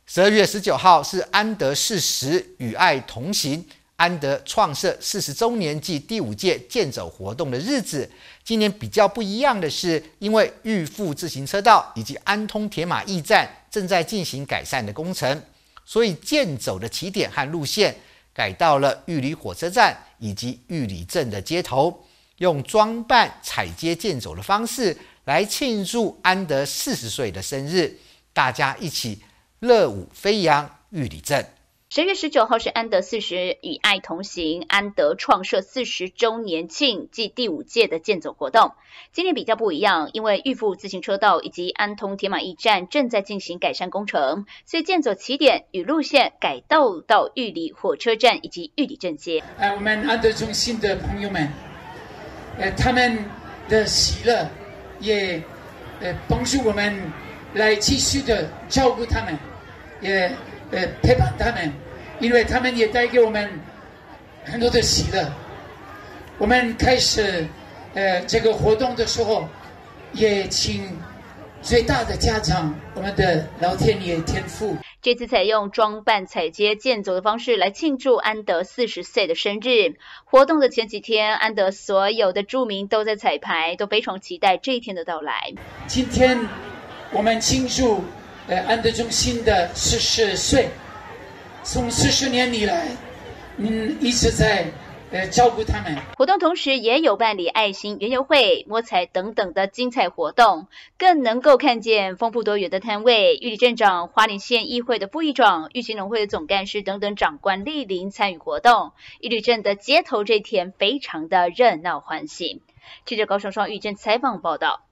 12月19号是安德40与爱同行安德创设40周年暨第5届健走活动的日子。今年比较不一样的是，因为玉富自行车道以及安通铁马驿站正在进行改善的工程，所以健走的起点和路线改到了玉里火车站以及玉里镇的街头，用装扮踩街健走的方式来庆祝安德40岁的生日，大家一起乐舞飞扬玉里镇。 10月19号是安德40与爱同行安德创设40周年庆暨第5届的健走活动。今年比较不一样，因为玉富自行车道以及安通铁马驿站正在进行改善工程，所以健走起点与路线改道到玉里火车站以及玉里镇街。 我们安德中心的朋友们，他们的喜乐也帮助我们来继续的照顾他们，也陪伴他们，因为他们也带给我们很多的喜乐。我们开始这个活动的时候，也请最大的家长，我们的老天爷天父， 这次采用装扮踩街健走的方式来庆祝安德40岁的生日。活动的前几天，安德所有的住民都在彩排，都非常期待这一天的到来。 今天我们庆祝安德中心的40岁，从40年以来，一直在照顾他们。 活动同时也有办理爱心园游会、摸彩等等的精彩活动，更能够看见丰富多元的摊位。玉里镇长、花莲县议会的副议长、玉兴农会的总干事等等长官莅临参与活动。玉里镇的街头这天非常的热闹欢喜。记者高双双玉镇采访报道。